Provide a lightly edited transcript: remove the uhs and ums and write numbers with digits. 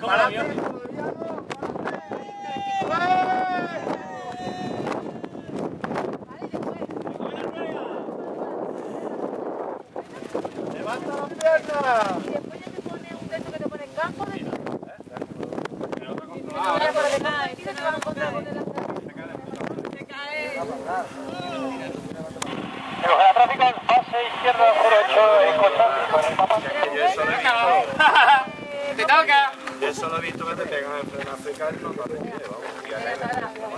¡Para adelante! ¡Levanta las piernas! Y después ya te pone un texto que te pone en campo de... Recoge tráfico en fase izquierda 08 en Constante con el mapa. ¡Te toca! Yo solo he visto que te pegan el frenazo y caes no te vamos.